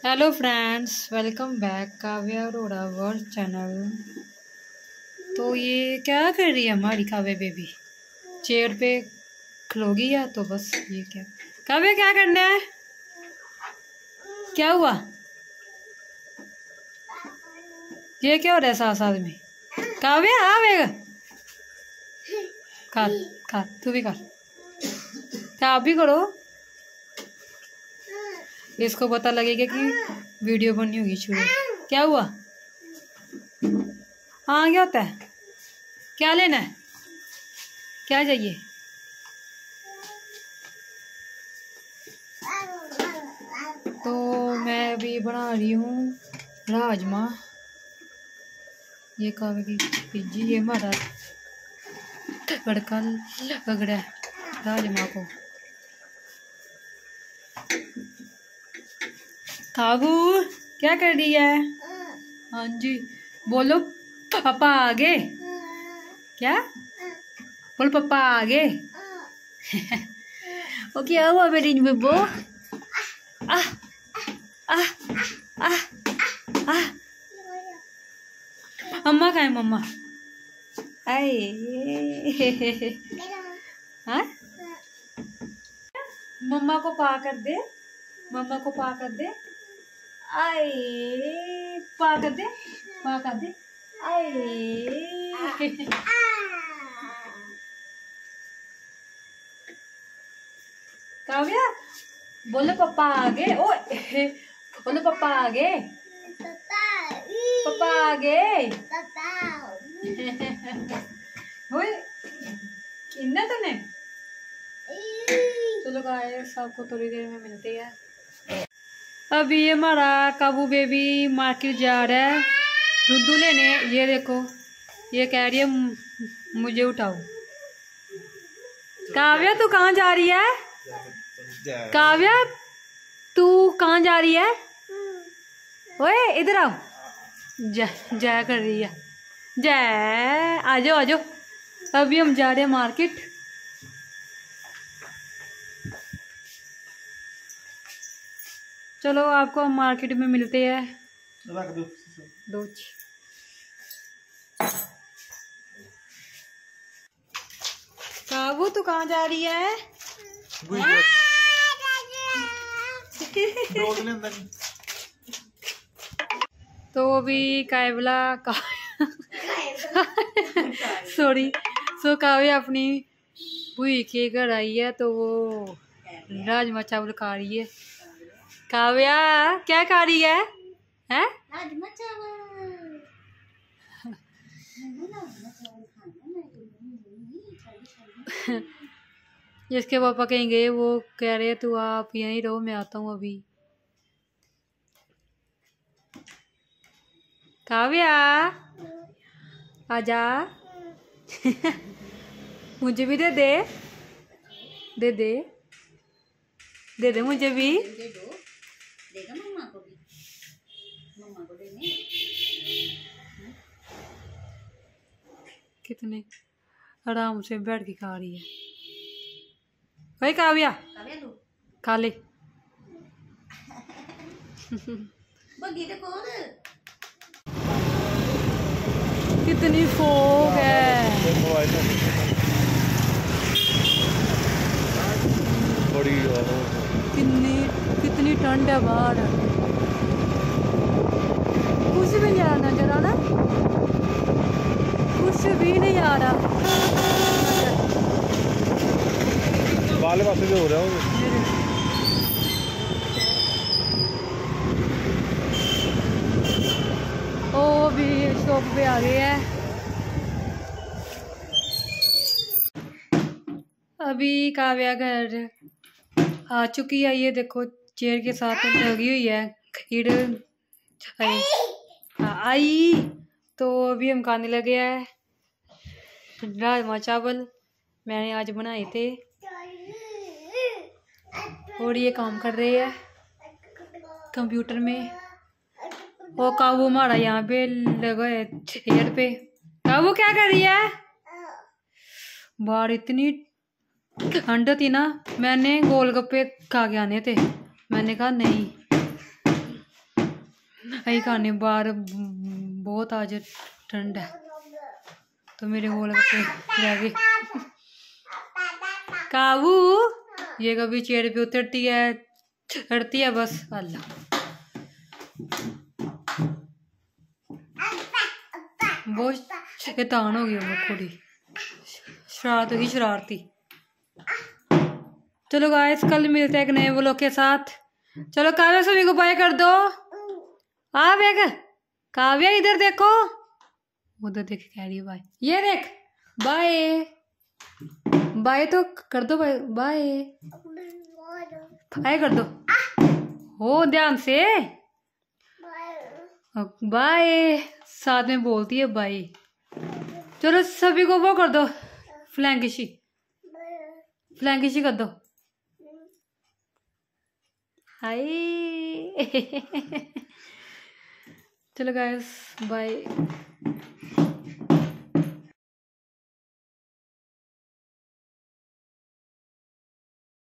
Hello friends, welcome back Kavya Arora world channel. तो ये क्या कर रही है हमारी काव्या बेबी? चेयर पे खलोगी या तो बस ये क्या काव्या क्या करना है? क्या हुआ? ये क्या हो रहा है साथ साथ में? काव्या आवेगा कर कर तू भी कर, आप भी करो। इसको पता लगेगा कि वीडियो बननी होगी शुरू। क्या हुआ? हाँ क्या होता है? क्या लेना है? क्या चाहिए? तो मैं अभी बना रही हूँ राजमा। ये कावे की पिज्जी, ये हमारा तड़का लग रहा है राजमा को। काबू क्या कर रही है? हाँ जी बोलो, पापा आगे। क्या बोल? पापा आगे। ओ क्या हुआ मेरी बेबो? आ आ आ आ अम्मा कहाँ है? मम्मा आए। हाँ मम्मा को पा कर दे, मम्मा को पा कर दे। आए पा कर दे, पा कर दे। आए काव्या बोलो पापा आगे। ओ बोलो पापा आगे, पापा आगे। इन्ना तो नहीं। चलो गाइस, आपको थोड़ी देर में मिलते हैं। अभी हमारा काबू बेबी मार्केट जा रहा है दूध लेने। ये देखो, ये कह रही है मुझे उठाओ। काव्या तू कहाँ जा रही है? काव्या तू कहाँ जा रही है? ओए इधर आओ। जय कर रही है। जय आ जाओ आ जाओ। अभी हम जा रहे हैं मार्केट। चलो आपको हम मार्केट में मिलते हैं। दो काबू तू कहाँ जा रही है? तो अभी कायबला का सॉरी सो काव्या अपनी बुई के घर आई है, तो वो राजमा चावल खा रही है। काव्या क्या खा रही है? हैं? राजमा चावल। जिसके पापा कहेंगे, वो कह रहे तू आप यहीं रहो, मैं आता हूँ अभी। काव्या आजा। मुझे भी दे दे, दे दे, दे दे मुझे भी। देगा मम्मा को भी, मम्मा को देने। कितने आराम से बैठ के खा रही है भाई। काव्या खा ले। कितनी फोग है, कितनी कितनी ठंड है बाहर। कुछ भी नहीं आ रहा, नजर आ रहा कुछ भी नहीं आ रहा। वाले पासे जो हो रहा है वो भी शॉप पे आ गए हैं। अभी काव्या घर आ चुकी है। ये देखो चेयर के साथ लगी हुई है खीर। आई तो अभी हम खाने लगे हैं राजमा चावल। मैंने आज बनाए थे और ये काम कर रहे हैं कंप्यूटर में। वो काबू हमारा यहाँ पे लगा है चेयर पे। काबू क्या कर रही है? बाहर इतनी ठंड थी ना, मैंने गोलगप्पे खा के आने थे। मैंने कहा नहीं, अही खाने बाहर बहुत आज ठंड है तो मेरे गोलगप्पे रह गए। काबू ये कभी चेयर पे उतरती है चढ़ती है बस। अल्लाह बहुत शैतान हो गई वो कुड़ी, शरारत ही शरारती। चलो गाइस कल मिलते हैं एक नए व्लॉग के साथ। चलो काव्या सभी को बाय कर दो। आ बेग काव्या इधर देखो, उधर देख कह रही है बाय। ये देख बाय बाय तो कर दो, बाय बाय बाय कर दो। हो ध्यान से बाय, साथ में बोलती है बाय। चलो सभी को वो कर दो, फ्लैंकिशी फ्लैंकिशी कर दो। हाय चलो गाइस बाय।